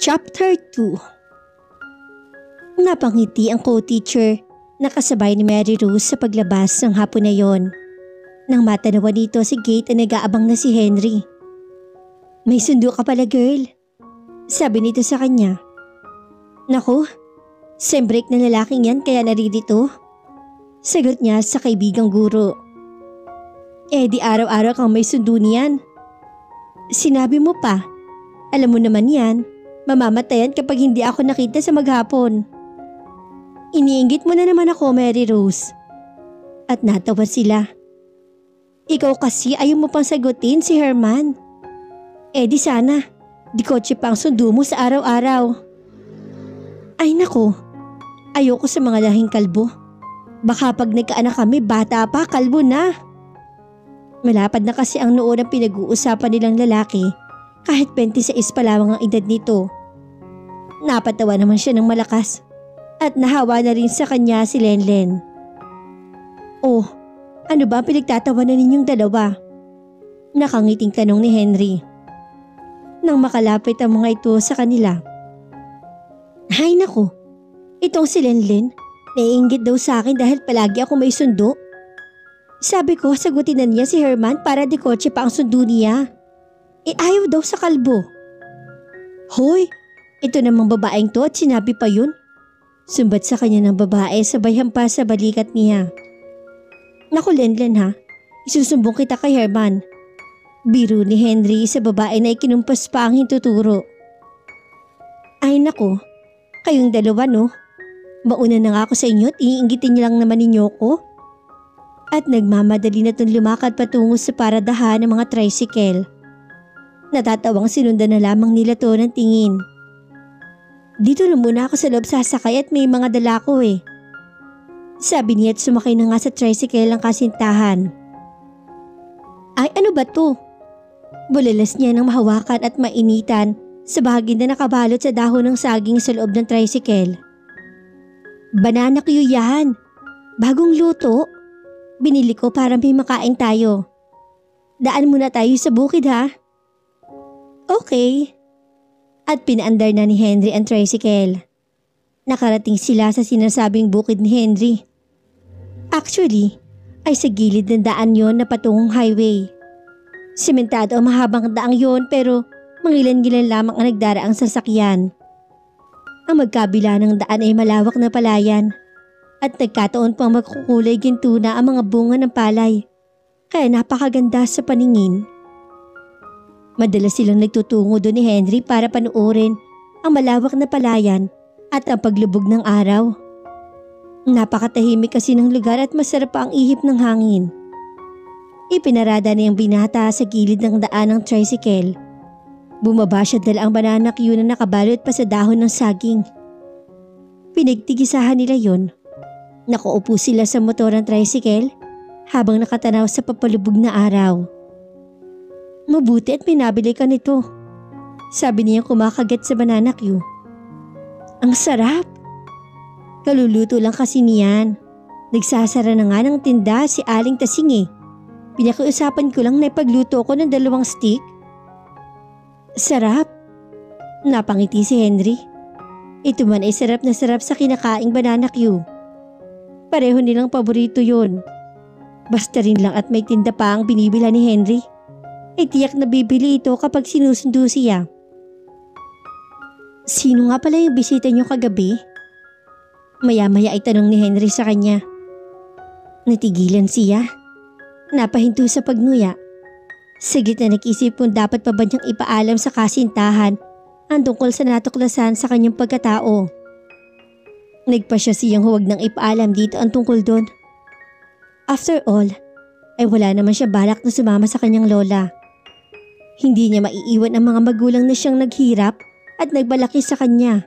Chapter 2. Napangiti ang co-teacher na kasabay ni Mary Rose sa paglabas ng hapon na yon. Nang matanawa nito si gate ay nag-aabang na si Henry. "May sundo ka pala, girl," sabi nito sa kanya. "Naku, sem break na lalaking yan kaya naririto," sagot niya sa kaibigang guro. "Eh di araw-araw kang may sundo niyan." "Sinabi mo pa, alam mo naman yan, mamamatayan kapag hindi ako nakita sa maghapon." "Iniinggit mo na naman ako, Mary Rose." At natawa sila. "Ikaw kasi ayaw mo pang sagutin si Herman. Eh di sana, di kotse pa ang sundo mo sa araw-araw." "Ay nako, ayoko sa mga lahing kalbo. Baka pag nagkaanak kami bata pa, kalbo na." Malapad na kasi ang noon ang pinag-uusapan nilang lalaki kahit 26 pa lamang ang edad nito. Napatawa naman siya ng malakas at nahawa na rin sa kanya si Lenlen. "Oh, ano ba ang pinagtatawanan ninyong dalawa?" Nakangiting tanong ni Henry. Nang makalapit ang mga ito sa kanila. "Hay nako, itong si Lenlen, naiinggit daw sa akin dahil palagi ako may sundo. Sabi ko sagutin na niya si Herman para di kotse pa ang sundo niya. Eh ayaw daw sa kalbo." "Hoy, ito namang babaeng to at sinabi pa yun." Sumbat sa kanya ng babae sabay hampas sa balikat niya. "Naku Lenlen ha, isusumbong kita kay Herman." Biro ni Henry sa babae na ikinumpas pa ang hintuturo. "Ay nako, kayong dalawa no. Mauna na nga ako sa inyo at iinggitin niyo lang naman ninyo ko." At nagmamadali na itong lumakad patungo sa paradahan ng mga tricycle. Natatawang sinundan na lamang nila to ng tingin. "Dito na muna ako sa loob sasakay at may mga dala ko eh," sabi niya at sumakay na nga sa tricycle ang kasintahan. "Ay ano ba to?" Bulalas niya nang mahawakan at mainitan sa bahagi na nakabalot sa dahon ng saging sa loob ng tricycle. "Banana Q yan. Bagong luto. Binili ko para may makain tayo. Daan muna tayo sa bukid ha." "Okay." At pinaandar na ni Henry ang tricycle. Nakarating sila sa sinasabing bukid ni Henry. Actually, ay sa gilid ng daan yon na patungong highway. Sementado ang mahabang daang yon pero mangilan-gilan lamang ang nagdaraang sasakyan. Ang magkabila ng daan ay malawak na palayan at nagkataon pang magkukulay ginto na ang mga bunga ng palay, kaya napakaganda sa paningin. Madalas silang nagtutungo doon ni Henry para panuorin ang malawak na palayan at ang paglubog ng araw. Napakatahimik kasi ng lugar at masarap pa ang ihip ng hangin. Ipinarada na yung BINATA sa gilid ng daan ng tricycle. Bumaba siya dala ang banana Q na nakabalot pa sa dahon ng saging. Pinagtigisahan nila yon. Nakaupo sila sa motor ng tricycle habang nakatanaw sa papalubog na araw. "Mabuti at pinabili ka nito," sabi niya kumakagat sa banana Q. "Ang sarap. Kaluluto lang kasi niyan. Nagsasara na nga ng tinda si Aling Tasing eh. Pinakiusapan ko lang na ipagluto ko ng 2 stick." "Sarap." Napangiti si Henry. Ito man ay sarap na sarap sa kinakaing banana Q. Pareho nilang paborito yun. Basta rin lang at may tinda pa ang binibila ni Henry. Ay tiyak na bibili ito kapag sinusundo siya. "Sino nga pala yung bisita niyo kagabi?" Maya-maya ay tanong ni Henry sa kanya. Natigilan siya. Napahinto sa pagnuya. Saglit na nag-isip kung dapat pa ba niyang ipaalam sa kasintahan ang tungkol sa natuklasan sa kanyang pagkatao. Nagpasya siyang huwag nang ipaalam dito ang tungkol doon. After all, ay wala naman siya balak na sumama sa kanyang lola. Hindi niya maiiwan ang mga magulang na siyang naghirap at nagbalaki sa kanya.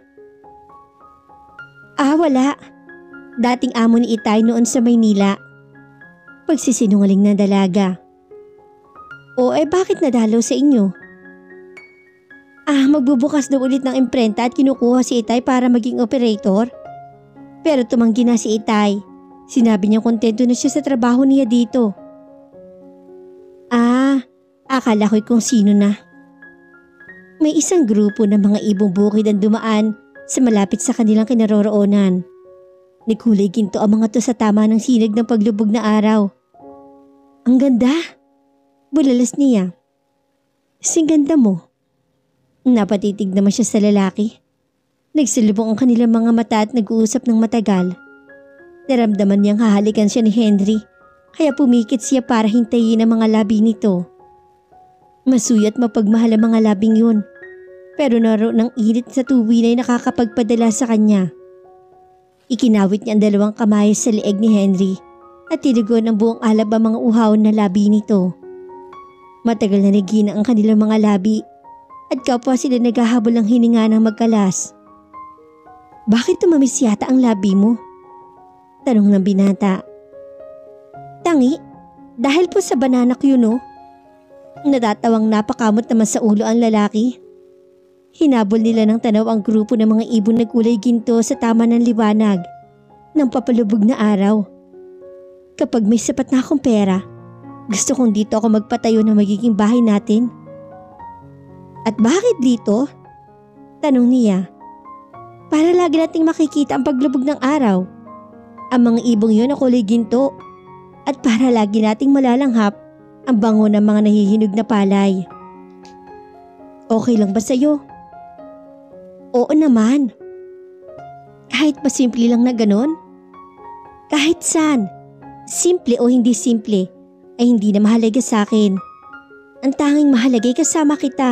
Wala. Dating amo ni Itay noon sa Maynila. Pagsisinungaling na dalaga. "O bakit nadalaw sa inyo?" Magbubukas daw ulit ng imprenta at kinukuha si Itay para maging operator. Pero tumanggi na si Itay. Sinabi niya kontento na siya sa trabaho niya dito. Akala ko'y kung sino na. May isang grupo ng mga ibong bukid ang dumaan sa malapit sa kanilang kinaroroonan. Nagkulay ginto ang mga to sa tama ng sinag ng paglubog na araw. Ang ganda! Bulalas niya. Sing ganda mo. Napatitig naman siya sa lalaki. Nagsalubong ang kanilang mga mata at nag-uusap ng matagal. Naramdaman niyang hahalikan siya ni Henry, kaya pumikit siya para hintayin ang mga labi nito. Masuyo at mapagmahal ang mga labing yun, pero naroon ng init sa tuwi na nakakapagpadala sa kanya. Ikinawit niya ang dalawang kamay sa leeg ni Henry at tinugon ng buong alab ang mga uhaw na labi nito. Matagal na nagina ang kanilang mga labi at kapwa sila naghahabol ng hininga ng magkalas. Bakit tumamis yata ang labi mo? Tanong ng binata. Tangi, dahil po sa banana Q no? Natatawang napakamot naman sa ulo ang lalaki. Hinabol nila ng tanaw ang grupo ng mga ibon na kulay ginto sa tama ng liwanag ng papalubog na araw. Kapag may sapat na akong pera, gusto kong dito ako magpatayo ng magiging bahay natin. At bakit dito? Tanong niya. Para lagi nating makikita ang paglubog ng araw. Ang mga ibong yun na kulay ginto. At para lagi nating malalanghap ang bango ng mga nahihinog na palay. Okay lang ba sa'yo? Oo naman. Kahit pa simple lang na ganon? Kahit saan, simple o hindi simple, ay hindi na mahalaga sa akin. Ang tanging mahalaga ay kasama kita.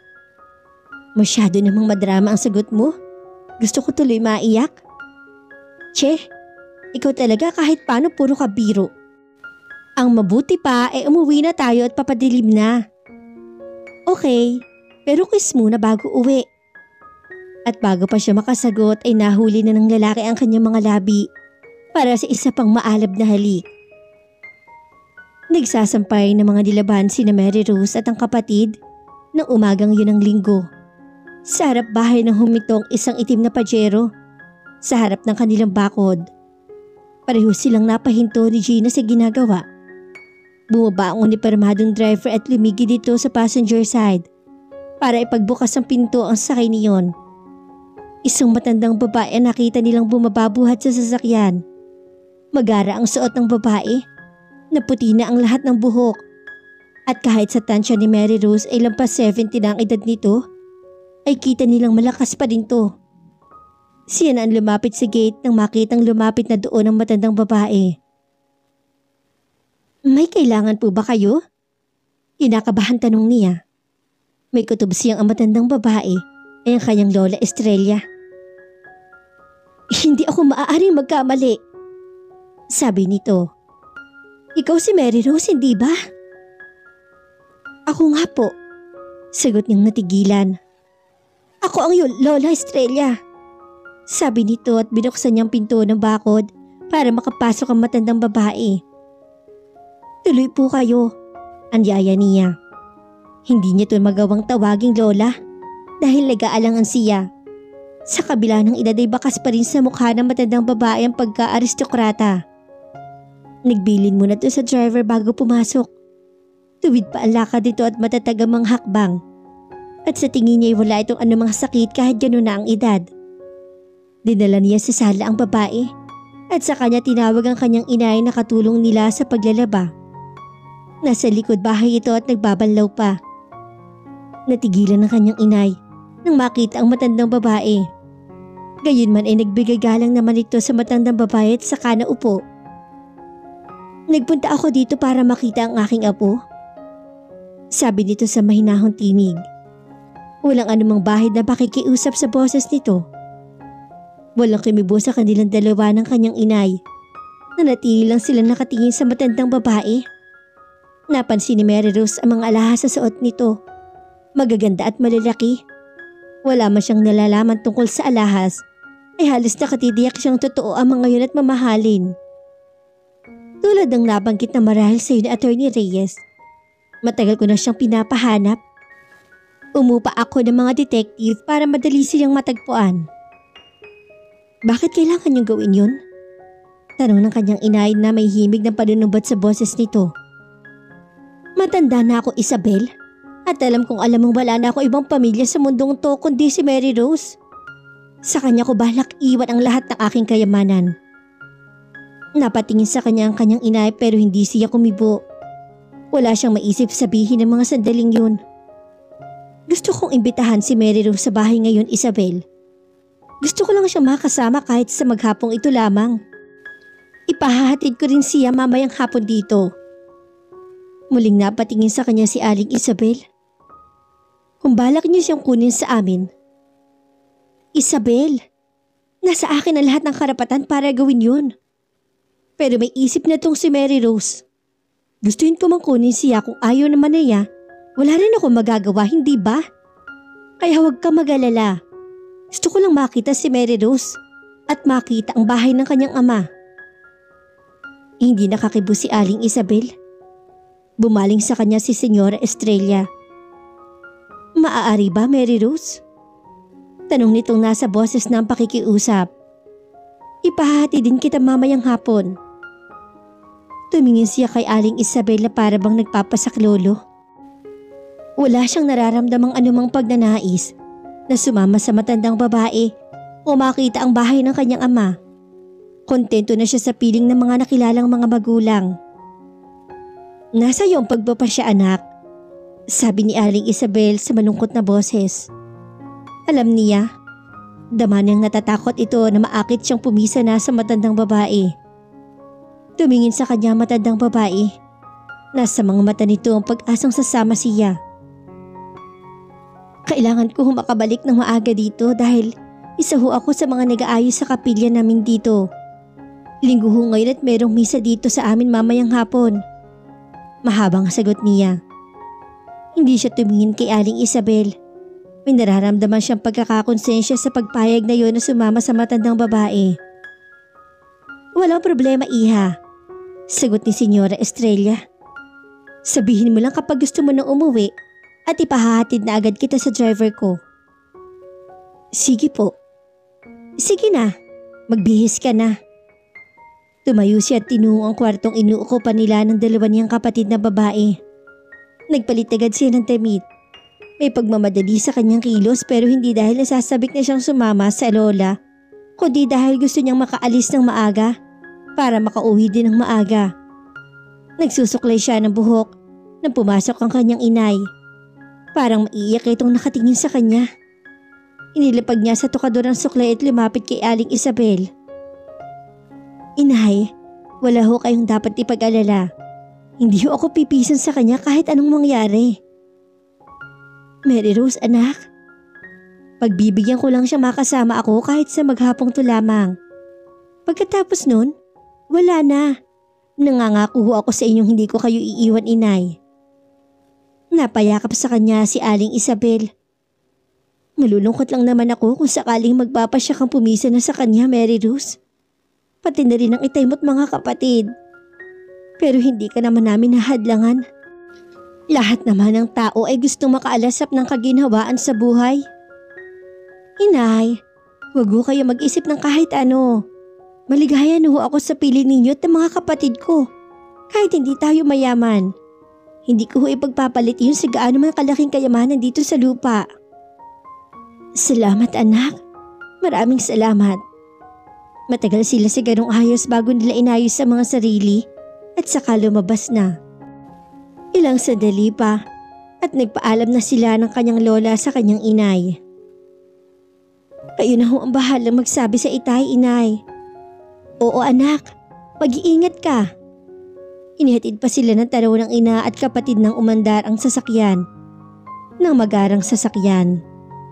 Masyado namang madrama ang sagot mo. Gusto ko tuloy maiyak. Che, ikaw talaga kahit paano puro ka biro. Ang mabuti pa ay umuwi na tayo at papadilim na. Okay, pero kiss muna bago uwi. At bago pa siya makasagot ay nahuli na ng lalaki ang kanyang mga labi para sa isa pang maalab na halik. Nagsasampay ng mga dilaban sina Mary Rose at ang kapatid ng umagang yun ng linggo. Sa harap bahay ng humitong isang itim na pajero sa harap ng kanilang bakod. Pareho silang napahinto ni Gina sa ginagawa. Bumaba ang unipermadong driver at lumigi dito sa passenger side para ipagbukas ang pinto ang sakay niyon. Isang matandang babae ang nakita nilang bumababuhat sa sasakyan. Magara ang suot ng babae, naputi na ang lahat ng buhok. At kahit sa tansya ni Mary Rose ay lampas 70 na ang edad nito, ay kita nilang malakas pa din to. Siya na ang lumapit sa gate nang makitang lumapit na doon ang matandang babae. May kailangan po ba kayo? Kinakabahan tanong niya. May kutob siyang ang matandang babae ay ang kanyang lola Estrella. Hindi ako maaaring magkamali, sabi nito. Ikaw si Mary Rose, hindi ba? Ako nga po, sagot niyang natigilan. Ako ang lola Estrella, sabi nito at binuksan niyang pinto ng bakod para makapasok ang matandang babae. Tuloy po kayo, anyaya niya. Hindi niya ito magawang tawaging lola dahil nag-aalangan siya. Sa kabila ng edad ay bakas pa rin sa mukha ng matandang babae ang pagka-aristokrata. Nagbilin muna ito sa driver bago pumasok. Tuwid pa ang lakad dito at matatag ang mga hakbang. At sa tingin niya ay wala itong anumang sakit kahit gano'n na ang edad. Dinala niya sa sala ang babae at sa kanya tinawag ang kanyang inay na katulong nila sa paglalaba. Nasa likod bahay ito at nagbabanlaw pa. Natigilan ng kanyang inay nang makita ang matandang babae. Gayunman ay nagbigay galang naman ito sa matandang babae at saka naupo. Nagpunta ako dito para makita ang aking apo, sabi nito sa mahinahong tinig. Walang anumang bahid na pakikiusap sa boses nito. Walang kimibo sa kanilang dalawa ng kanyang inay. Nanatili lang sila nakatingin sa matandang babae. Napansin ni Mary Rose ang mga alahas sa suot nito. Magaganda at malalaki. Wala man siyang nalalaman tungkol sa alahas, ay halos nakatidiyak siyang totoo ang mga yun at mamahalin. Tulad ng nabanggit na marahil sa iyo ni Attorney Reyes, matagal ko na siyang pinapahanap. Umupa ako ng mga detective para madali silang matagpuan. Bakit kailangan niyong gawin yun? Tanong ng kanyang inay na may himig ng panunumbat sa boses nito. Matanda na ako, Isabel, At alam kong alam mong wala na ako ibang pamilya sa mundong to kundi si Mary Rose. Sa kanya ko balak iwan ang lahat ng aking kayamanan. Napatingin sa kanya ang kanyang ina pero hindi siya kumibo. Wala siyang maisip sabihin ng mga sandaling yun. Gusto kong imbitahan si Mary Rose sa bahay ngayon, Isabel. Gusto ko lang siyang makasama kahit sa maghapong ito lamang. Ipahahatid ko rin siya mamayang hapon dito. Muling napatingin sa kanya si Aling Isabel. Kung balak niyo siyang kunin sa amin. Isabel, nasa akin ang lahat ng karapatan para gawin yun. Pero may isip na tong si Mary Rose. Gustuhin ko mang kunin siya kung ayaw naman niya. Wala rin ako magagawa, hindi ba? Kaya huwag ka mag-alala. Gusto ko lang makita si Mary Rose at makita ang bahay ng kanyang ama. Hindi nakakibo si Aling Isabel. Bumaling sa kanya si Senyora Estrella. Maaari ba, Mary Rose? Tanong nitong nasa boses ng pakikiusap. Ipahati din kita mamayang hapon. Tumingin siya kay Aling Isabel na para bang nagpapasaklolo. Wala siyang nararamdamang anumang pagnanais na sumama sa matandang babae o makita ang bahay ng kanyang ama. Kontento na siya sa piling ng mga nakilalang mga magulang. Nasa iyo ang pagpapasya, anak, sabi ni Aling Isabel sa malungkot na boses. Alam niya, dama niyang natatakot ito na maakit siyang pumisa na sa matandang babae. Tumingin sa kanya matandang babae. Nasa mga mata nito ang pag-asang sasama siya. Kailangan ko makabalik ng maaga dito dahil isa ho ako sa mga nag-aayos sa kapilya namin dito. Linggo ho ngayon at merong misa dito sa amin mamayang hapon. Mahabang sagot niya. Hindi siya tumingin kay Aling Isabel. May nararamdaman siyang pagkakakonsensya sa pagpayag na yun na sumama sa matandang babae. Walang problema, iha, sagot ni Senyora Estrella. Sabihin mo lang kapag gusto mo nang umuwi at ipahahatid na agad kita sa driver ko. Sige po. Sige na, magbihis ka na. Tumayo siya at tinungo ang kwartong inuukupan nila ng dalawa niyang kapatid na babae. Nagpalit agad siya ng damit. May pagmamadali sa kanyang kilos pero hindi dahil nasasabik na siyang sumama sa lola, kundi dahil gusto niyang makaalis ng maaga para makauwi din ng maaga. Nagsusuklay siya ng buhok nang pumasok ang kanyang inay. Parang maiiyak itong nakatingin sa kanya. Inilapag niya sa tukador ang suklay at lumapit kay Aling Isabel. Inay, wala ho kayong dapat ipag-alala. Hindi ho ako pipisan sa kanya kahit anong mangyari. Mary Rose, anak. Pagbibigyan ko lang siya makasama ako kahit sa maghapong to lamang. Pagkatapos nun, wala na. Nangangako ho ako sa inyong hindi ko kayo iiwan, inay. Napayakap sa kanya si Aling Isabel. Malulungkot lang naman ako kung sakaling magpapasya kang pumisa na sa kanya, Mary Rose. Pati na rin ang itay mo't mga kapatid. Pero hindi ka naman namin nahadlangan. Lahat naman ng tao ay gustong makaalasap ng kaginhawaan sa buhay. Inay, huwag ho kayo mag-isip ng kahit ano. Maligaya na ho ako sa pili ninyo at ng mga kapatid ko. Kahit hindi tayo mayaman. Hindi ko ho ipagpapalit yun sa gaano mga kalaking kayamanan dito sa lupa. Salamat, anak. Maraming salamat. Matagal sila sa ganong ayos bago nila inayos sa mga sarili at saka lumabas na. Ilang sandali pa at nagpaalam na sila ng kanyang lola sa kanyang inay. Kayo na ho ang bahalang magsabi sa itay, inay. Oo anak, mag-iingat ka. Inihatid pa sila ng taraw ng ina at kapatid ng umandar ang sasakyan. Ng magarang sasakyan.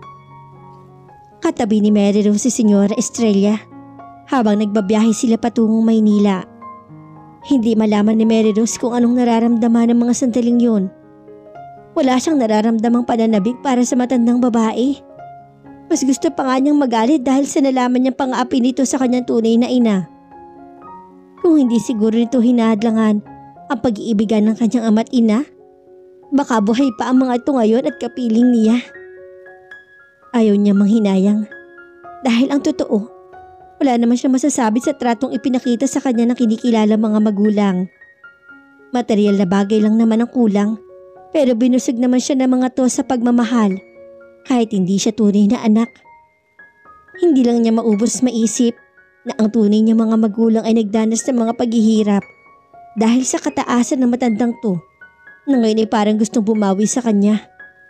Katabi ni Mary Rose si Senyora Estrella habang nagbabiyahe sila patungong Maynila. Hindi malaman ni Mary Rose kung anong nararamdaman ng mga sandaling yun. Wala siyang nararamdamang pananabik para sa matandang babae. Mas gusto pa nga niyang magalit dahil sa nalaman niyang pang-aapi nito sa kanyang tunay na ina. Kung hindi siguro nito hinahadlangan ang pag-iibigan ng kanyang ama't ina, baka buhay pa ang mga ito ngayon at kapiling niya. Ayaw niya manghinayang dahil ang totoo, wala naman siya masasabi sa tratong ipinakita sa kanya ng kinikilala mga magulang. Material na bagay lang naman ang kulang Pero binusog naman siya ng mga to sa pagmamahal kahit hindi siya tunay na anak. Hindi lang niya maubos maisip na ang tunay niya mga magulang ay nagdanas ng mga paghihirap dahil sa kataasan ng matandang to na ngayon ay parang gustong bumawi sa kanya.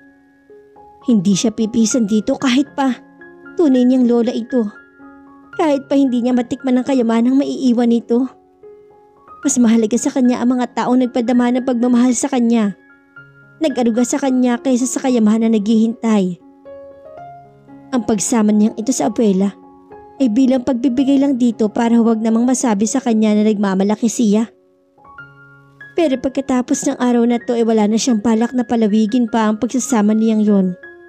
Hindi siya pipisan dito kahit pa tunay niyang lola ito. Kahit pa hindi niya matikman ang kayamanang maiiwan nito. Mas mahalaga sa kanya ang mga taong nagpadama ng pagmamahal sa kanya. Nag-aruga sa kanya kaysa sa kayamanan na naghihintay. Ang pagsama niyang ito sa abuela ay bilang pagbibigay lang dito para huwag namang masabi sa kanya na nagmamalaki siya. Pero pagkatapos ng araw na to ay wala na siyang balak na palawigin pa ang pagsasama niyang yon.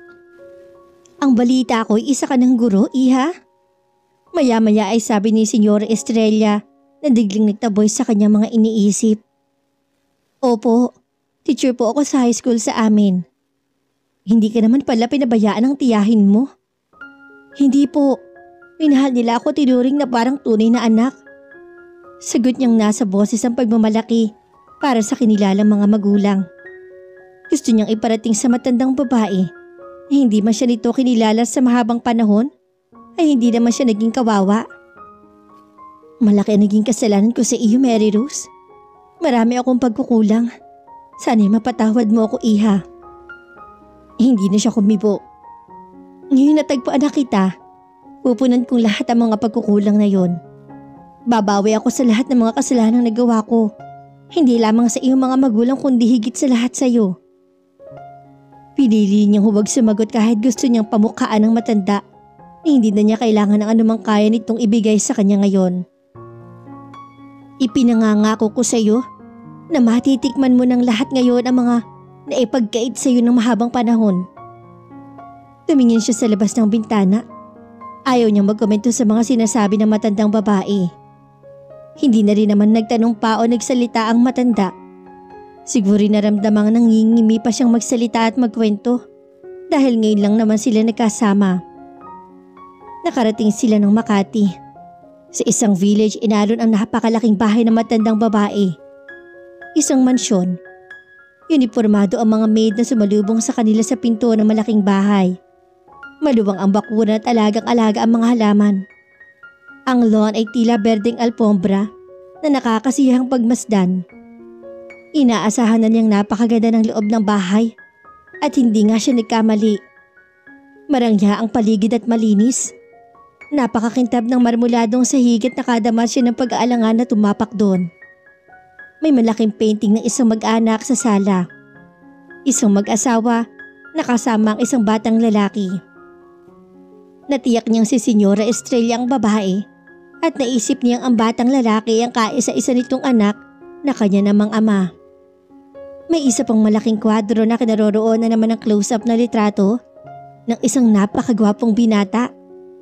Ang balita ko ay isa ka ng guro, iha? Maya-maya ay sabi ni Senyora Estrella na digling nagtaboy sa kanyang mga iniisip. Opo, teacher po ako sa high school sa amin. Hindi ka naman pala pinabayaan ng tiyahin mo. Hindi po, minahal nila ako tinuring na parang tunay na anak. Sagot niyang nasa boses ang pagmamalaki para sa kinilalang mga magulang. Gusto niyang iparating sa matandang babae na hindi man siya nito kinilala sa mahabang panahon ay hindi naman siya naging kawawa. Malaki ang naging kasalanan ko sa iyo, Mary Rose. Marami akong pagkukulang. Sana'y mapatawad mo ako, iha. Hindi na siya kumibo. Ngayon natagpuan na kita, pupunan kong lahat ang mga pagkukulang na yon. Babawi ako sa lahat ng mga kasalanang nagawa ko. Hindi lamang sa iyong mga magulang kundi higit sa lahat sa iyo. Pinili niyang huwag sumagot kahit gusto niyang pamukhaan ng matanda na hindi na niya kailangan ng anumang kaya nitong ibigay sa kanya ngayon. Ipinangangako ko sa iyo na matitikman mo ng lahat ngayon ang mga naipagkait sa iyo ng mahabang panahon. Tumingin siya sa labas ng bintana. Ayaw niyang magkomento sa mga sinasabi ng matandang babae. Hindi na rin naman nagtanong pa o nagsalita ang matanda. Siguro naramdamang nangingimi pa siyang magsalita at magkwento dahil ngayon lang naman sila nagkasama. Nakarating sila ng Makati. Sa isang village inalon ang napakalaking bahay ng matandang babae. Isang mansyon. Uniformado ang mga maid na sumalubong sa kanila sa pinto ng malaking bahay. Maluwang ang bakuran at alagang-alaga ang mga halaman. Ang lawn ay tila berdeng alpombra na nakakasiyahang pagmasdan. Inaasahan na niyang napakaganda ng loob ng bahay at hindi nga siya nagkamali. Marangya ang paligid at malinis. Napakakintab ng marmuladong sahig at nakadama siya ng pag-aalangan na tumapak doon. May malaking painting ng isang mag-anak sa sala. Isang mag-asawa na kasama ang isang batang lalaki. Natiyak niyang si Senyora Estrella ang babae at naisip niyang ang batang lalaki ang kaisa-isa nitong anak na kanya namang ama. May isa pang malaking kwadro na kinaroroon na naman ang close-up na litrato ng isang napakagwapong binata.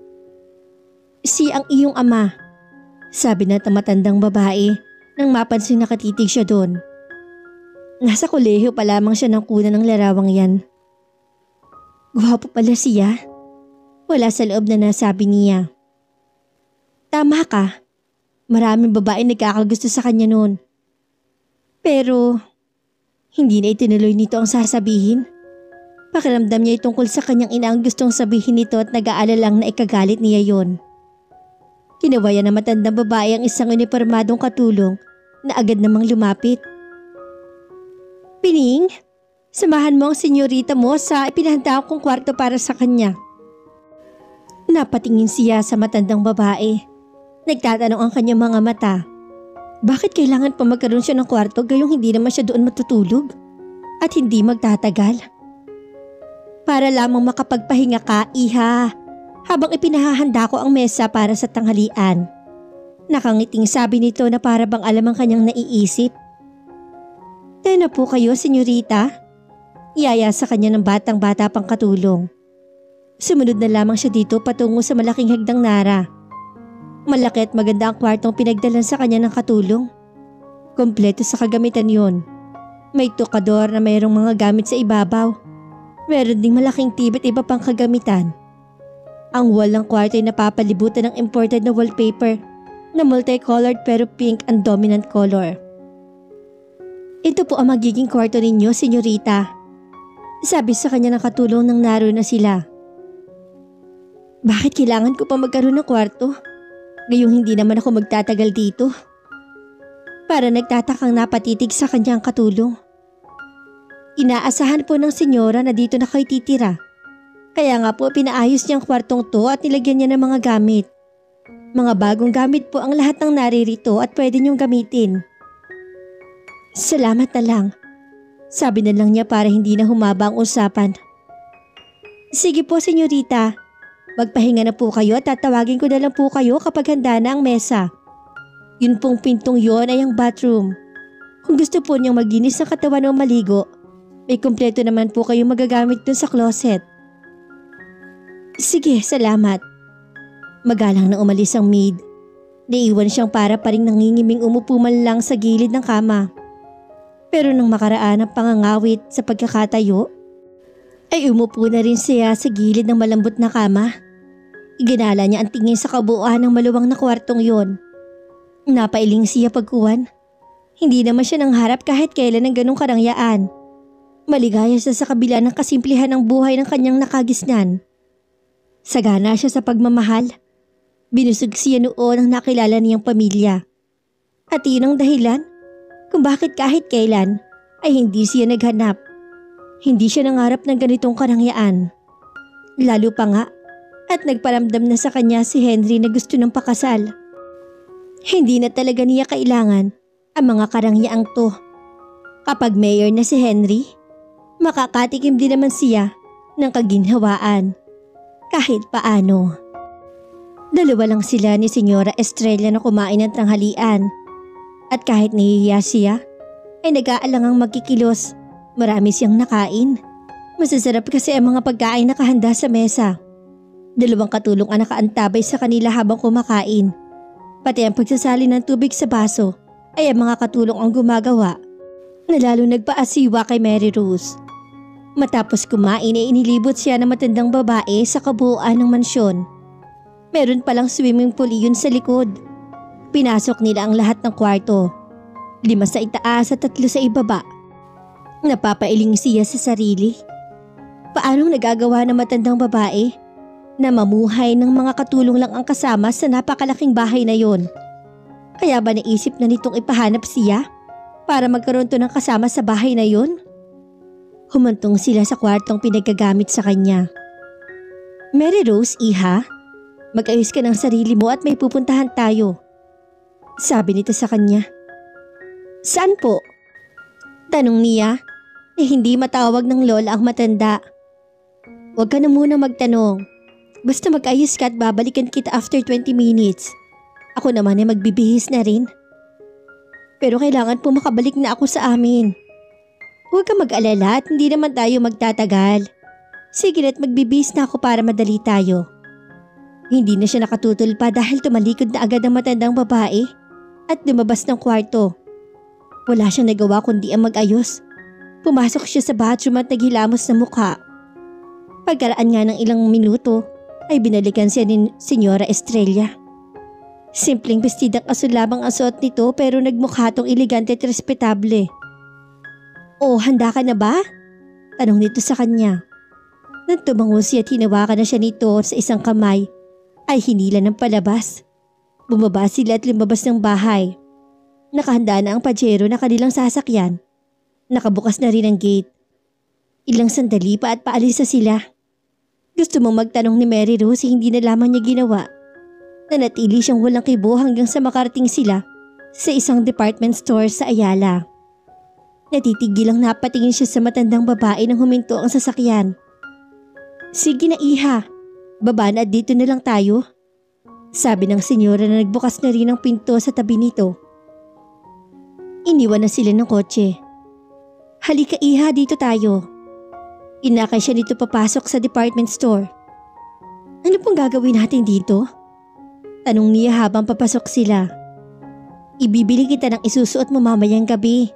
Si ang iyong ama, sabi na matandang babae nang mapansin nakatitig siya doon. Nasa kolehiyo pa lamang siya nang kunan ng larawang yan. Gwapo pala siya. Wala sa loob na nasabi niya. Tama ka. Maraming babae nagkakagusto sa kanya noon. Pero hindi na itinuloy nito ang sasabihin. Pakiramdam niya tungkol sa kanyang ina ang gustong sabihin nito at nag-aalalang na ikagalit niya yon. Kinawayan na matandang babae ang isang unipormadong katulong na agad namang lumapit. Pining, samahan mo ang senyorita mo sa ipinahanda kong kwarto para sa kanya. Napatingin siya sa matandang babae. Nagtatanong ang kanyang mga mata. Bakit kailangan pa magkaroon siya ng kwarto gayong hindi naman siya doon matutulog at hindi magtatagal? Para lamang makapagpahinga ka, iha, habang ipinahahanda ko ang mesa para sa tanghalian. Nakangiting sabi nito na para bang alam ang kanyang naiisip. Tayo na po kayo, senyorita. Iyaya sa kanya ng batang-bata pang katulong. Sumunod na lamang siya dito patungo sa malaking hagdang nara. Malaki at maganda ang kwartong pinagdalan sa kanya ng katulong. Kompleto sa kagamitan yon. May tukador na mayroong mga gamit sa ibabaw. Meron ding malaking TV at iba pang kagamitan. Ang wall ng kwarto ay napapalibutan ng imported na wallpaper na multicolored pero pink ang dominant color. Ito po ang magiging kwarto ninyo, senyorita. Sabi sa kanya ng katulong nang naroon na sila. Bakit kailangan ko pa magkaroon ng kwarto? Ngayong hindi naman ako magtatagal dito. Para nagtatakang napatitig sa kanyang katulong. Inaasahan po ng senyora na dito na kayo titira. Kaya nga po pinaayos niyang kwartong to at nilagyan niya ng mga gamit. Mga bagong gamit po ang lahat ng naririto at pwede niyong gamitin. Salamat na lang. Sabi na lang niya para hindi na humaba ang usapan. Sige po, senyorita. Magpahinga na po kayo at tatawagin ko na lang po kayo kapag handa na ang mesa. Yun pong pintong yon ay ang bathroom. Kung gusto po niyang maglinis ng katawan o maligo, may kumpleto naman po kayo magagamit dun sa closet. Sige, salamat. Magalang na umalis ang maid. Naiwan siyang para pa ring nangingiming umupo man lang sa gilid ng kama. Pero nang makaraan ang pangangawit sa pagkakatayo, ay umupo na rin siya sa gilid ng malambot na kama. Iginala niya ang tingin sa kabuuan ng maluwang na kwartong yon. Napailing siya pagkuwan. Hindi naman siya nangharap kahit kailan ng ganong karangyaan. Maligaya siya sa kabila ng kasimplihan ng buhay ng kanyang nakagisnan. Sagana siya sa pagmamahal. Binusog siya noon ang nakilala niyang pamilya. At iyon ang dahilan kung bakit kahit kailan ay hindi siya naghanap. Hindi siya nangarap ng ganitong karangyaan. Lalo pa nga at nagparamdam na sa kanya si Henry na gusto ng pakasal. Hindi na talaga niya kailangan ang mga karangyaang to. Kapag mayor na si Henry, makakatikim din naman siya ng kaginhawaan. Kahit paano. Dalawa lang sila ni Senyora Estrella na kumain ng tanghalian. At kahit nahihiya siya, ay nag-aalangang magkikilos. Marami siyang nakain. Masasarap kasi ang mga pagkain nakahanda sa mesa. Dalawang katulong ang nakaantabay sa kanila habang kumakain. Pati ang pagsasali ng tubig sa baso ay ang mga katulong ang gumagawa. Na lalo nagpaasiwa kay Mary Rose. Matapos kumain ay inilibot siya ng matandang babae sa kabuuan ng mansyon. Meron palang swimming pool iyon sa likod. Pinasok nila ang lahat ng kwarto. 5 sa itaas at 3 sa ibaba. Napapailing siya sa sarili. Paanong nagagawa ng matandang babae na mamuhay ng mga katulong lang ang kasama sa napakalaking bahay na yon? Kaya ba naisip na nitong ipahanap siya para magkaroon to ng kasama sa bahay na yon? Humantong sila sa kwartong pinagagamit sa kanya. Mary Rose, iha, mag-ayos ka ng sarili mo at may pupuntahan tayo. Sabi nito sa kanya. Saan po? Tanong niya na hindi matawag ng lola ang matanda. Huwag ka na muna magtanong. Basta mag-ayos ka at babalikan kita after 20 minutes. Ako naman ay magbibihis na rin. Pero kailangan po makabalik na ako sa amin. Huwag ka mag-alala at hindi naman tayo magtatagal. Sige na't magbibihis na ako para madali tayo. Hindi na siya nakatutol pa dahil tumalikod na agad ang matandang babae at lumabas ng kwarto. Wala siyang nagawa kundi ang mag-ayos. Pumasok siya sa bathroom at naghilamos na mukha. Pagkaraan nga ng ilang minuto ay binalikan siya ni Senyora Estrella. Simpleng bestidang asul lamang ang suot nito pero nagmukha tong elegante at respetable. Oh, handa ka na ba? Tanong nito sa kanya. Nang tumango siya at hinawakan na siya nito sa isang kamay, ay hinila ng palabas. Bumaba sila at lumabas ng bahay. Nakahanda na ang pajero na kanilang sasakyan. Nakabukas na rin ang gate. Ilang sandali pa at paalis na sila. Gusto mong magtanong ni Mary Rose hindi na lamang niya ginawa. Nanatili siyang walang kibo hanggang sa makarating sila sa isang department store sa Ayala. Natitigil lang napatingin siya sa matandang babae nang huminto ang sasakyan. Sige na iha, baba na at dito na lang tayo. Sabi ng senyora na nagbukas na rin ang pinto sa tabi nito. Iniwan na sila ng kotse. Halika iha, dito tayo. Inakay siya nito papasok sa department store. Ano pong gagawin natin dito? Tanong niya habang papasok sila. Ibibili kita ng isusuot mo mamayang gabi.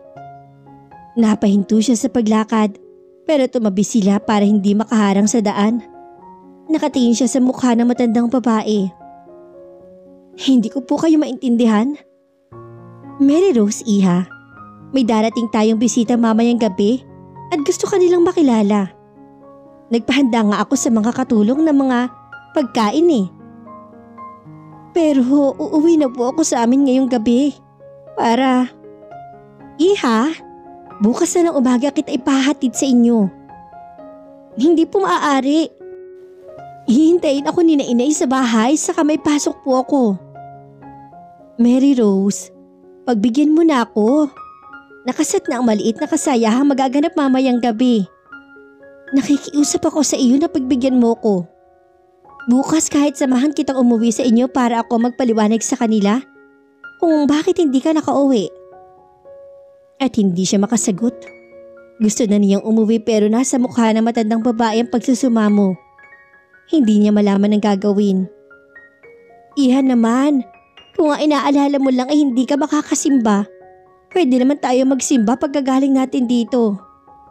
Napahinto siya sa paglakad pero tumabi sila para hindi makaharang sa daan. Nakatingin siya sa mukha ng matandang babae. Hindi ko po kayo maintindihan. Mary Rose, iha. May darating tayong bisita mamayang gabi at gusto ka nilang makilala. Nagpahanda nga ako sa mga katulong ng mga pagkain eh. Pero uuwi na po ako sa amin ngayong gabi para... Iha, bukas na ng umaga kita ipahatid sa inyo. Hindi po maaari. Hihintayin ako ni Inay sa bahay saka may pasok po ako. Mary Rose, pagbigyan mo na ako. Nakasat na ang maliit na kasayahang magaganap mamayang gabi. Nakikiusap ako sa iyo na pagbigyan mo ko. Bukas kahit samahan kitang umuwi sa inyo para ako magpaliwanag sa kanila kung bakit hindi ka nakauwi. At hindi siya makasagot. Gusto na niyang umuwi pero nasa mukha ng matandang babae ang pagsusumamo. Hindi niya malaman ang gagawin. Iha naman, kung nga inaalala mo lang ay hindi ka makakasimba, pwede naman tayo magsimba pagkagaling natin dito.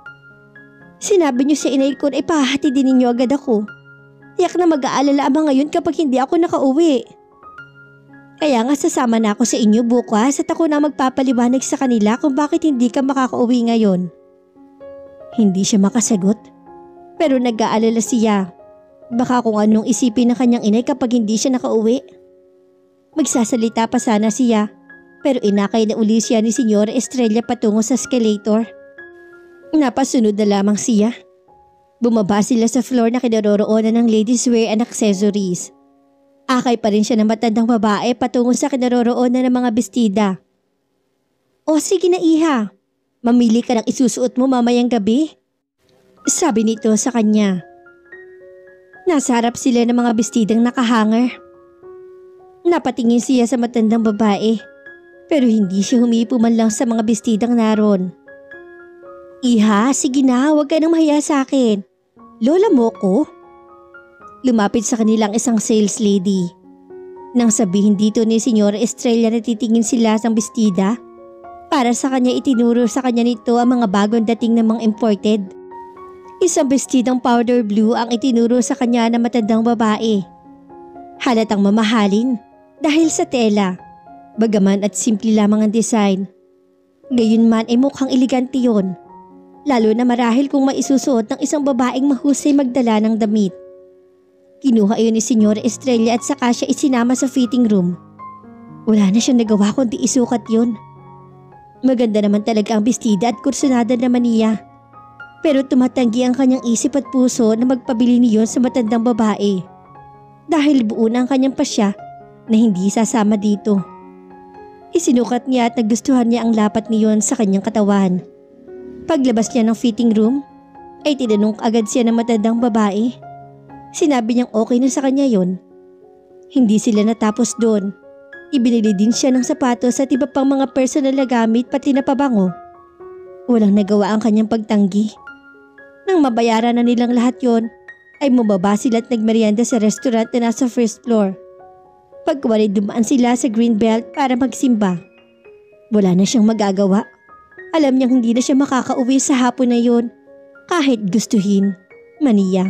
Sinabi niyo sa inay ko na ipahati din ninyo agad ako. Tiyak na mag-aalala ama ngayon kapag hindi ako nakauwi. Kaya nga sasama na ako sa inyo bukas at ako na magpapaliwanag sa kanila kung bakit hindi ka makakauwi ngayon. Hindi siya makasagot, pero nag-aalala siya. Baka kung anong isipin ng kanyang inay kapag hindi siya nakauwi. Magsasalita pa sana siya, pero inakay na uli siya ni Senyora Estrella patungo sa escalator. Napasunod na lamang siya. Bumaba sila sa floor na kinaroroonan ng ladies wear and accessories. Akay pa rin siya ng matandang babae patungo sa kinaroroonan ng mga bestida. O sige na iha, mamili ka ng isusuot mo mamayang gabi. Sabi nito sa kanya. Nasa harap sila ng mga bestidang nakahanger. Napatingin siya sa matandang babae, pero hindi siya humipo man lang sa mga bestidang naroon. Iha, sige na, huwag ka nang mahiya sa akin. Lola mo ko? Lumapit sa kanilang isang sales lady. Nang sabihin dito ni Senyora Estrella na titingin sila sa bestida, para sa kanya itinuro sa kanya nito ang mga bagong dating ng mga imported. Isang bestidang powder blue ang itinuro sa kanya ng matandang babae. Halatang mamahalin dahil sa tela, bagaman at simple lamang ang design. Gayunman ay mukhang elegante yun. Lalo na marahil kung maisusuot ng isang babaeng mahusay magdala ng damit. Kinuha iyon ni Senyora Estrella at saka siya isinama sa fitting room. Wala na siyang nagawa kundi isukat yun. Maganda naman talaga ang bestida at kursunada naman niya. Pero tumatanggi ang kanyang isip at puso na magpabili niyon sa matandang babae. Dahil buo na ang kanyang pasya na hindi sasama dito. Isinukat niya at nagustuhan niya ang lapat niyon sa kanyang katawan. Paglabas niya ng fitting room, ay tinanong agad siya ng matandang babae. Sinabi niyang okay na sa kanya yon. Hindi sila natapos doon. Ibinili din siya ng sapatos at iba pang mga personal na gamit pati na pabango. Walang nagawa ang kanyang pagtanggi. Nang mabayaran na nilang lahat yon, ay mababa sila at nagmerienda sa restaurant na nasa first floor. Pagkawali dumaan sila sa Greenbelt para magsimba. Wala na siyang magagawa. Alam niyang hindi na siya makakauwi sa hapon na yon kahit gustuhin, maniya.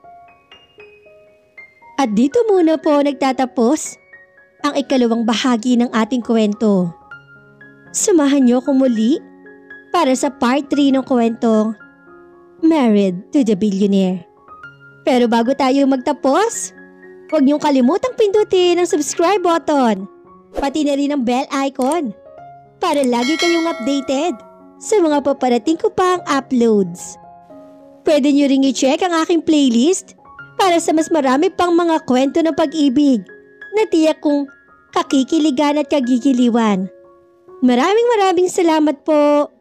At dito muna po nagtatapos ang ikalawang bahagi ng ating kwento. Samahan niyo ko muli para sa part 3 ng kwentong Married to the Billionaire. Pero bago tayo magtapos, huwag niyong kalimutang pindutin ang subscribe button, pati na rin ang bell icon para lagi kayong updated sa mga paparating ko pang uploads. Pwede niyo ring i-check ang aking playlist para sa mas marami pang mga kwento ng pag-ibig na tiyak kong kakikiligan at kagigiliwan. Maraming salamat po.